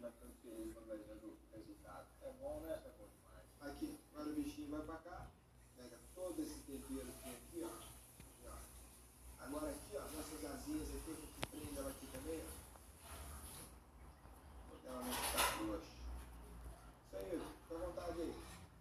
vai ficando feliz quando vai vendo o resultado. É bom, né? É bom demais. Aqui, agora o bichinho vai pra cá, pega todo esse tempero que tem aqui, ó. Aqui, ó. Agora aqui, ó, nessas asinhas aqui, que a gente prende ela aqui também, ó. Porque ela não ficar frouxa. Isso aí, fica à vontade aí.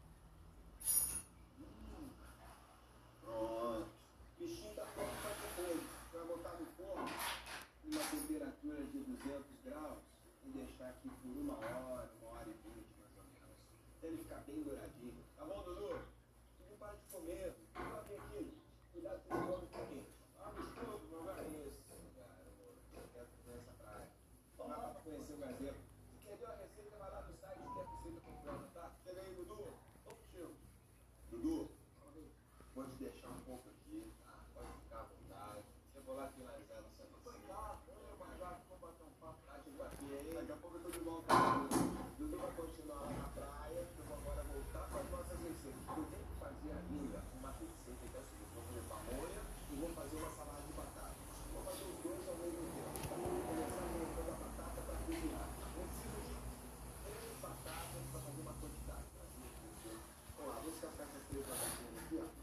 Pronto. O bichinho tá pronto para depois. Você vai botar no forno, numa temperatura de 200 graus, e deixar aqui por 1 hora, 1h20 mais ou menos. Até ele ficar bem douradinho. Tá bom, Dudu? Não para de comer. Vem aqui. Cuidado com esse homem aqui. Abre o estômago, meu garoto. Isso, garoto. Eu quero comer essa praia. Vamos lá para conhecer o gazebo. Se quer ver a receita, vai lá no site que é receita completa, tá? Pega aí, Dudu. Vamos contigo. Dudu, vou te deixar um pouco aqui, tá? Pode ficar à vontade. Eu vou lá finalizar essa receita. Vai lá, vou bater um papo lá de aqui aí. Daqui a pouco eu tô de volta. Dudu vai continuar lá na praia. Eu vou agora voltar para as nossas receitas. Eu tenho que fazer ainda uma receita que é o seguinte: vou fazer pamonha e vou fazer uma salada de batata. Vou fazer os dois ao mesmo tempo. Vou começar colocando a batata para cozinhar. Preciso de 3 batatas para fazer uma quantidade. Vamos lá, vou descascar essas 3 batatinhas aqui, ó.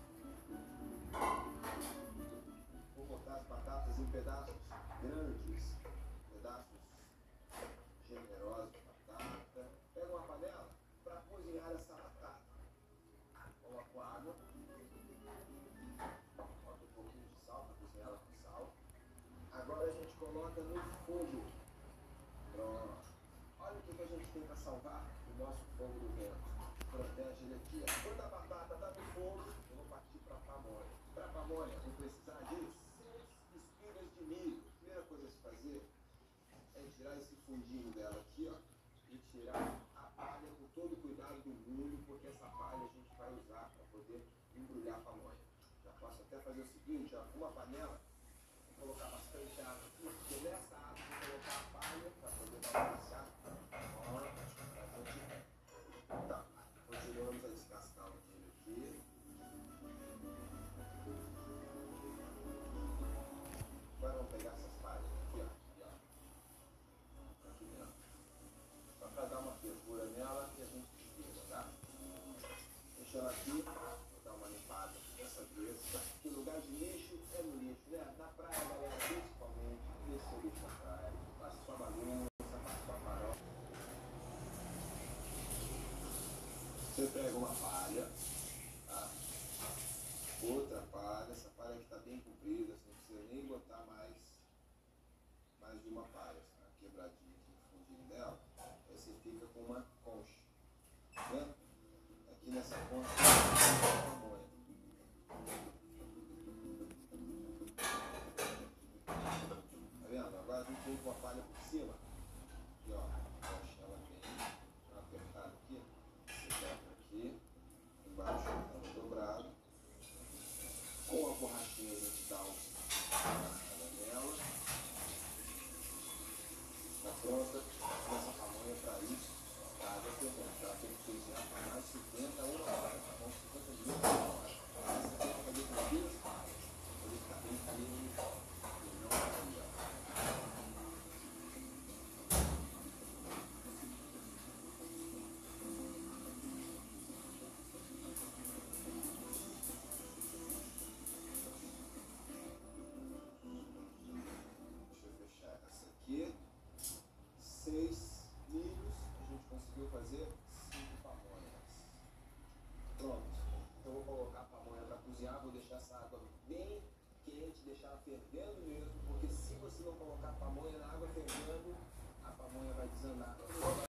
Vou cortar as batatas em pedaços grandes, pedaços generosos de batata. Pega uma panela para cozinhar essa batata. Coloco água, bota um pouquinho de sal para cozinhar ela com sal. Agora a gente coloca no fogo. Pronto. Olha o que a gente tem para salvar o nosso fogo do vento. Protege ele aqui. Quando a batata está no fogo, eu vou partir para a pamonha. Para a pamonha, vou precisar de 6 espigas de milho. A primeira coisa a se fazer é tirar esse fundinho dela aqui, ó, e tirar a palha com todo o cuidado do mundo, porque essa palha a gente vai usar para poder embrulhar a pamonha. Já posso até fazer o seguinte, ó, uma panela, vou colocar bastante água aqui, porque nessa água eu vou colocar a palha para poder balancear. Tá, continuamos a descascar o milho aqui. Agora vamos pegar essas palhas aqui, ó. Aqui dentro. Só para dar uma fervura nela e a gente tira, tá? Deixa ela aqui, vou dar uma limpada dessa vez. Porque lugar de lixo é no lixo, né? Na praia, galera, principalmente, deixa o lixo na praia. Faça sua bagunça, faça sua farofa. Você pega uma palha, tá? Outra palha, essa palha aqui está bem comprida, você não precisa nem botar mais de uma palha, tá? Quebradinha aqui no fundinho dela, aí você fica com uma concha, tá vendo? Aqui nessa concha tem uma pamonha. Tá vendo? Agora a gente vem com a palha por cima, aqui ó, concha ela bem apertada aqui, você bota aqui, embaixo ela dobrado, com a borrachinha a gente dá uma nela. Está pronta essa pamonha para isso, para água fervendo. Ela tem que cozinhar por mais 50 a 1 hora, tá bom? 50 minutos a 1 hora. Você tem que fazer com 2 palas, para ele ficar bem firme e não cair, ó. Deixa eu fechar essa aqui. 6 milhos, a gente conseguiu fazer 5 pamonhas. Pronto. Então eu vou colocar a pamonha para cozinhar, vou deixar essa água bem quente, deixar ela fervendo mesmo, porque se você não colocar a pamonha na água fervendo, a pamonha vai desandar.